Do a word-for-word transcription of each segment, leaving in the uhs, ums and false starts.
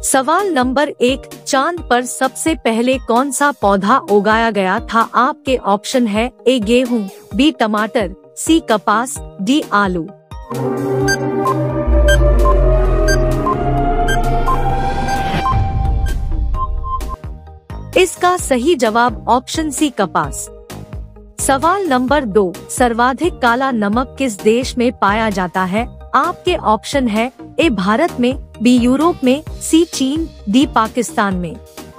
सवाल नंबर एक, चांद पर सबसे पहले कौन सा पौधा उगाया गया था? आपके ऑप्शन है ए गेहूं, बी टमाटर, सी कपास, डी आलू। इसका सही जवाब ऑप्शन सी कपास। सवाल नंबर दो, सर्वाधिक काला नमक किस देश में पाया जाता है? आपके ऑप्शन है ए भारत में, बी यूरोप में, सी चीन, डी पाकिस्तान में।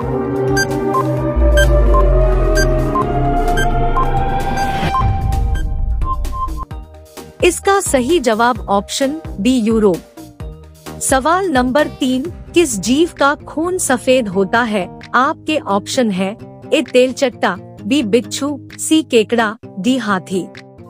इसका सही जवाब ऑप्शन बी यूरोप। सवाल नंबर तीन, किस जीव का खून सफेद होता है? आपके ऑप्शन है ए तेलचट्टा, बी बिच्छू, सी केकड़ा, डी हाथी।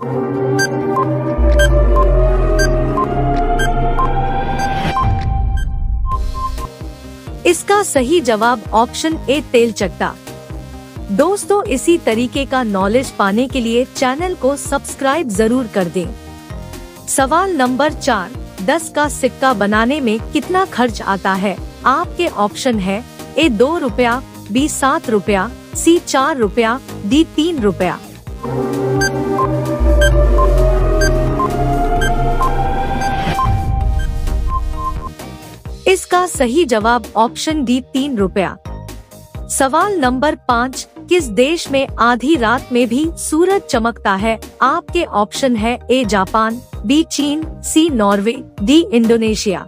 इसका सही जवाब ऑप्शन ए तेलचट्टा। दोस्तों, इसी तरीके का नॉलेज पाने के लिए चैनल को सब्सक्राइब जरूर कर दें। सवाल नंबर चार, दस का सिक्का बनाने में कितना खर्च आता है? आपके ऑप्शन है ए दो रुपया, बी सात रुपया, सी चार रुपया, डी तीन रुपया। इसका सही जवाब ऑप्शन डी तीन रुपया। सवाल नंबर पाँच, किस देश में आधी रात में भी सूरज चमकता है? आपके ऑप्शन है ए जापान, बी चीन, सी नॉर्वे, डी इंडोनेशिया।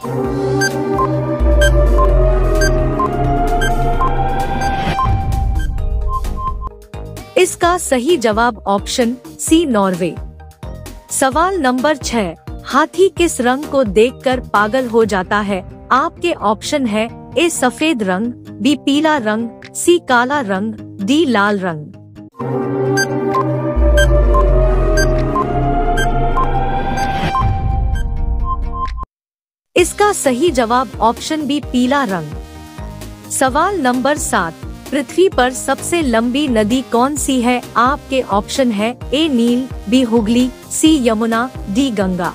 इसका सही जवाब ऑप्शन सी नॉर्वे। सवाल नंबर छह, हाथी किस रंग को देखकर पागल हो जाता है? आपके ऑप्शन है ए सफेद रंग, बी पीला रंग, सी काला रंग, डी लाल रंग। इसका सही जवाब ऑप्शन बी पीला रंग। सवाल नंबर सात, पृथ्वी पर सबसे लंबी नदी कौन सी है? आपके ऑप्शन है A Nile, B Hooghly, C Yamuna, D Ganga.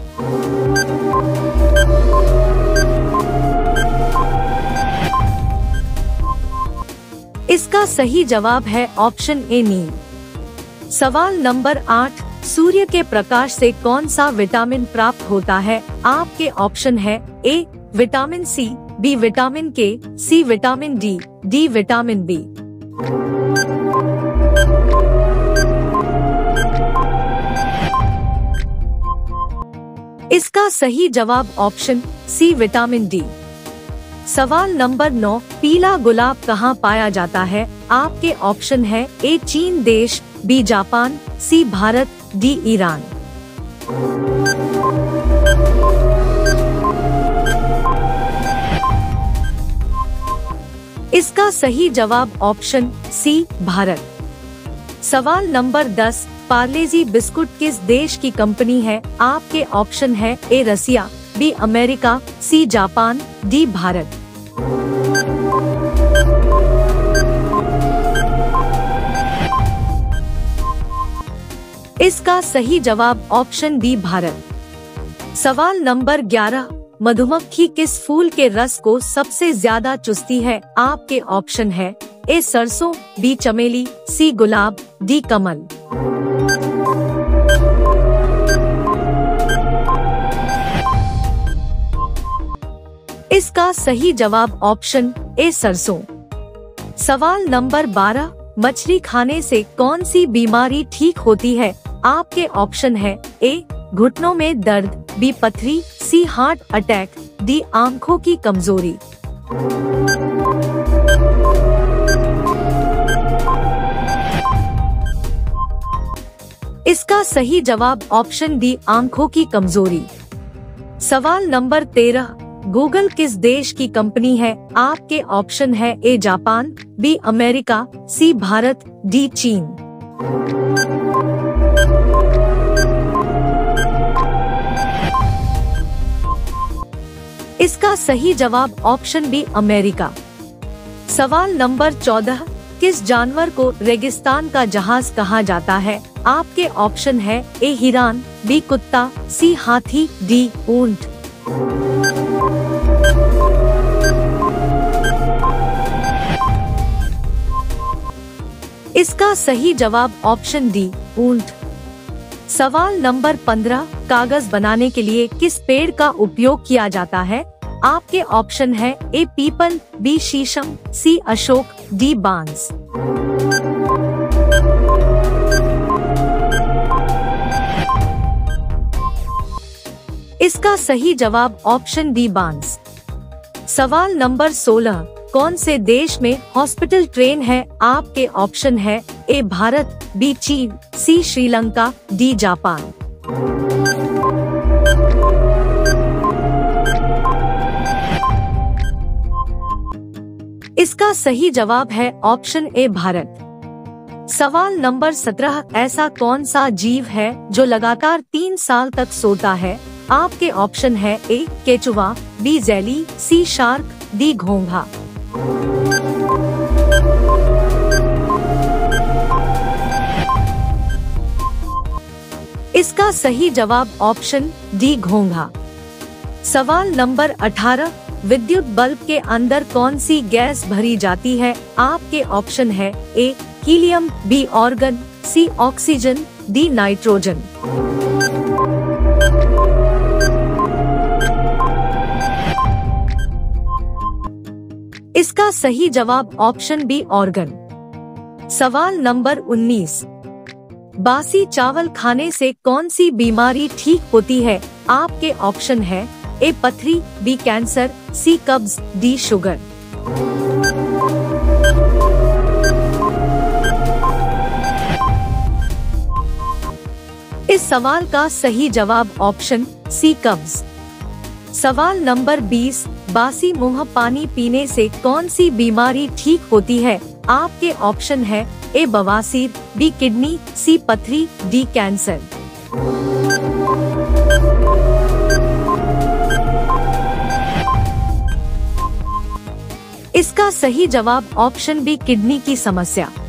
इसका सही जवाब है ऑप्शन ए नील। सवाल नंबर आठ, सूर्य के प्रकाश से कौन सा विटामिन प्राप्त होता है? आपके ऑप्शन है A vitamin C, B vitamin K, C vitamin D, D vitamin B. इसका सही जवाब ऑप्शन सी विटामिन डी। सवाल नंबर नौ, पीला गुलाब कहाँ पाया जाता है? आपके ऑप्शन है ए चीन देश, B Japan, C Bharat, D Iran. इसका सही जवाब ऑप्शन सी भारत। सवाल नंबर दस, पार्लेजी बिस्कुट किस देश की कंपनी है? आपके ऑप्शन है A Russia, B America, C Japan, D Bharat. इसका सही जवाब ऑप्शन डी भारत। सवाल नंबर ग्यारह, मधुमक्खी किस फूल के रस को सबसे ज्यादा चूसती है? आपके ऑप्शन है ए सरसों, बी चमेली, सी गुलाब, डी कमल। इसका सही जवाब ऑप्शन ए सरसों। सवाल नंबर बारह, मछली खाने से कौन सी बीमारी ठीक होती है? आपके ऑप्शन है ए घुटनों में दर्द, बी पथरी, सी हार्ट अटैक, डी आंखों की कमजोरी। इसका सही जवाब ऑप्शन डी आंखों की कमजोरी। सवाल नंबर तेरह, गूगल किस देश की कंपनी है? आपके ऑप्शन है A Japan, B America, C Bharat, D चीन। इसका सही जवाब ऑप्शन बी अमेरिका। सवाल नंबर चौदह, किस जानवर को रेगिस्तान का जहाज कहा जाता है? आपके ऑप्शन है ए हिरन, बी कुत्ता, सी हाथी, डी ऊंट। इसका सही जवाब ऑप्शन डी ऊंट। सवाल नंबर पंद्रह, कागज बनाने के लिए किस पेड़ का उपयोग किया जाता है? आपके ऑप्शन है ए पीपल, बी शीशम, सी अशोक, डी बांस। इसका सही जवाब ऑप्शन डी बांस। सवाल नंबर सोलह, कौन से देश में हॉस्पिटल ट्रेन है? आपके ऑप्शन है ए भारत, बी चीन, सी श्रीलंका, डी जापान। इसका सही जवाब है ऑप्शन ए भारत। सवाल नंबर सत्रह, ऐसा कौन सा जीव है जो लगातार तीन साल तक सोता है? आपके ऑप्शन है ए केचुआ, B jelly, C shark, D घोंघा। इसका सही जवाब ऑप्शन डी घोंघा। सवाल नंबर अठारह, विद्युत बल्ब के अंदर कौन सी गैस भरी जाती है? आपके ऑप्शन है A helium, B argon, C oxygen, D nitrogen. इसका सही जवाब ऑप्शन बी ऑर्गन। सवाल नंबर उन्नीस, बासी चावल खाने से कौन सी बीमारी ठीक होती है? आपके ऑप्शन है ए पथरी, बी कैंसर, सी कब्ज, डी शुगर। इस सवाल का सही जवाब ऑप्शन सी कब्ज। सवाल नंबर बीस, बासी मुंह पानी पीने से कौन सी बीमारी ठीक होती है? आपके ऑप्शन है ए बवासीर, बी किडनी, सी पथरी, डी कैंसर। इसका सही जवाब ऑप्शन बी किडनी की समस्या।